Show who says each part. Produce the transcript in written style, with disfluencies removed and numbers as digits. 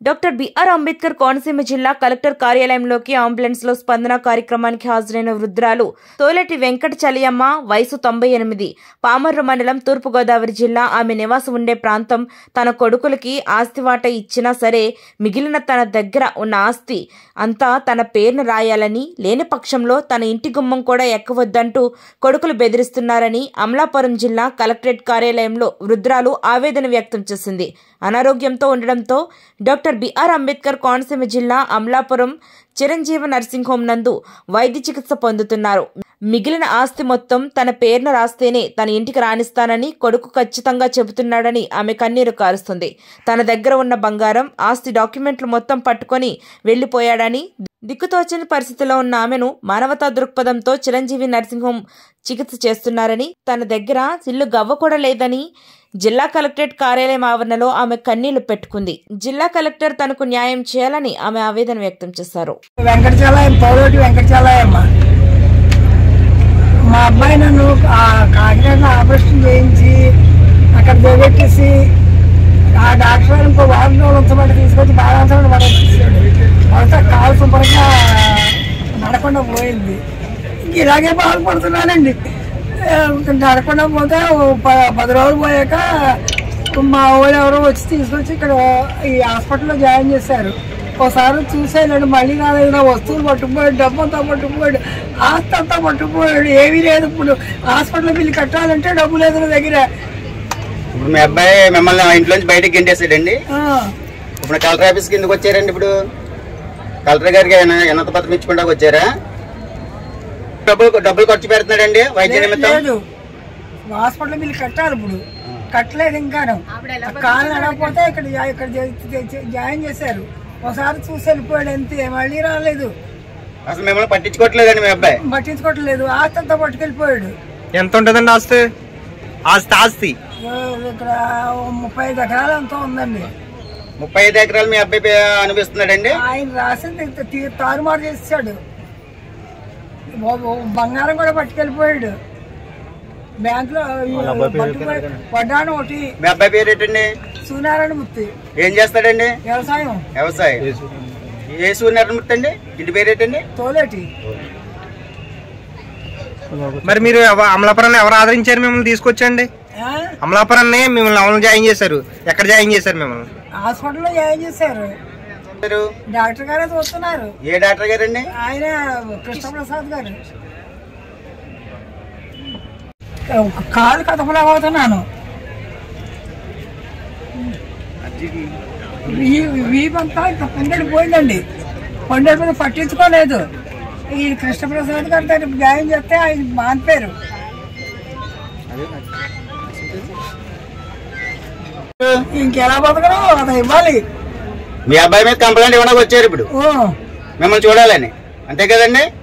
Speaker 1: Doctor BR Ambedkar Konaseema జిల్లా collector కార్యాలయంలోకి ambulance లో స్పందన కార్యక్రమానికి హాజరైన వృద్ధురాలు తోలెటి వెంకట చలియమ్మ వయసు 98 పామర్రు మండలం తూర్పు గోదావరి జిల్లా. ఆమె నివాసం ఉండే ప్రాంతం తన కొడుకులకి ఆస్తి వాట ఇచ్చినా సరే మిగిలిన తన దగ్గర ఉన్న ఆస్తి అంతా తన పేరును రాయాలని, లేని పక్షంలో తన ఇంటి గుమ్మం కూడా ఎక్కవద్దంటూ కొడుకులు బెదిరిస్తున్నారని అమలాపురం జిల్లా కలెక్టరేట్ కార్యాలయంలో వృద్ధురాలు ఆవేదన వ్యక్తం చేసింది. అనారోగ్యంతో ఉండడంతో డాక్టర్ బిఆర్ అంబేద్కర్ కోనసీమ జిల్లా అమలాపురం చిరంజీవి నర్సింగ్ హోం నందు వైద్య చికిత్స పొందుతున్నారు. మిగిలిన ఆస్తి మొత్తం తన పేరును రాస్తేనే తన ఇంటికి రాణిస్తానని కొడుకు ఖచ్చితంగా చెబుతున్నాడని ఆమె కన్నీరు కారుస్తుంది. తన దగ్గర ఉన్న బంగారం, ఆస్తి డాక్యుమెంట్లు మొత్తం పట్టుకొని వెళ్లిపోయాడని, దిక్కుతోచని పరిస్థితిలో ఉన్న ఆమెను మానవతా దృక్పథంతో చిరంజీవి నర్సింగ్ హోం చికిత్స చేస్తున్నారని, తన దగ్గర ఇల్లు గవ్వ కూడా లేదని జిల్లా కలెక్టరేట్ కార్యాలయం ఆవరణలో ఆమె కన్నీళ్లు పెట్టుకుంది. జిల్లా కలెక్టర్ తనకు న్యాయం చేయాలని ఆమె ఆవేదన వ్యక్తం చేశారు.
Speaker 2: మా అబ్బాయి నన్ను కాకినాడ ఆపరేషన్ చేయించి అక్కడ బెగెట్టేసి ఆ డాక్టర్ ఇంకో వారం రోజులు ఉంచబడి తీసుకొచ్చి బాగా పడేసాడు. పడితే కాలు శుభ్రంగా నడకుండా పోయింది. ఇలాగే బాధపడుతున్నానండి. నడకుండా పోతే 10 రోజులు పోయాక మా ఊళ్ళు ఎవరో వచ్చి తీసుకొచ్చి ఇక్కడ ఈ హాస్పిటల్లో జాయిన్ చేశారు. ఒకసారి చూసేయాడు, మళ్ళీ నా దగ్గర వస్తువులు పట్టుకుపోయాడు, డబ్బు అంతా పట్టుకుపోయాడు, ఆస్తి అంతా పట్టుకుపోయాడు. ఏమీ లేదు. ఇప్పుడు హాస్పిటల్ బిల్లు కట్టాలంటే డబ్బు లేదు నా దగ్గర.
Speaker 3: ఇప్పుడు మీ అబ్బాయి మిమ్మల్ని ఇంట్లోంచి బయటకు గెంటేసాడండి. ఇప్పుడు కలెక్టర్ ఆఫీస్కి ఎందుకు వచ్చారండి? ఇప్పుడు కలెక్టర్ గారికి ఉన్నత పత్రం ఇచ్చుకుంటా వచ్చారా? డబ్బులు ఖర్చు పెడుతున్నాడండి వైద్య నిమిత్తం.
Speaker 2: హాస్పిటల్ బిల్లు కట్టాలి. ఇప్పుడు కట్టలేదు. ఇంకా కాలు నడకపోతే ఇక్కడ జాయిన్ చేశారు. ఒకసారి చూసి వెళ్ళిపోయాడు అంతే, మళ్ళీ రాలేదు.
Speaker 3: అసలు మిమ్మల్ని పట్టించుకోవట్లేదండి. మీ అబ్బాయి
Speaker 2: పట్టించుకోవట్లేదు. ఆస్తి అంతా పట్టుకెళ్ళిపోయాడు.
Speaker 4: ఎంత ఉంటుందండి ఆస్తి? ఆస్తి
Speaker 2: ఇక్కడ 35 ఎకరాలు ఎంతో ఉందండి.
Speaker 3: 35 ఎకరాలు మీ అబ్బాయి అనిపిస్తున్నాడండి.
Speaker 2: ఆయన రాసింది తారుమారు చేసాడు. బంగారం కూడా పట్టుకెళ్ళిపోయాడు. బ్యాంకులో వడ్డాను ఒకటి.
Speaker 3: మీ అబ్బాయి పేరు ఏంటండి?
Speaker 2: సూర్యనారాయణ మూర్తి.
Speaker 3: ఏం చేస్తాడండి?
Speaker 2: వ్యవసాయం.
Speaker 3: ఏ సూర్యనారాయణ మూర్తి అండి? ఇంటి పేరు ఏంటండి?
Speaker 2: తోలేటి.
Speaker 4: మరి మీరు అమలాపురాన్ని ఎవరు ఆదరించారు మిమ్మల్ని తీసుకొచ్చండి? అమలాపురాన్ని మిమ్మల్ని ఎవరు జాయిన్ చేశారు? ఎక్కడ జాయిన్ చేశారు మిమ్మల్ని?
Speaker 2: హాస్పిటల్లో జాయిన్ చేశారు. డాక్టర్ గారే చూస్తున్నారు.
Speaker 3: ఏ డాక్టర్ గారండి?
Speaker 2: ఆయన కృష్ణప్రసాద్ గారు. కాలు కదపలేకపోతున్నాను. వీపంతా పండెడు పోయిందండి. పండెడు మీద పట్టించుకోలేదు. ఈ కృష్ణప్రసాద్ గారి దగ్గర జాయిన్ చేస్తే ఆయన మానిపోయారు. ఇంకెలా బతకడం అది ఇవ్వాలి.
Speaker 3: మీ అబ్బాయి మీద కంప్లైంట్ ఇవ్వడానికి వచ్చారు ఇప్పుడు మిమ్మల్ని చూడాలని, అంతే కదండి?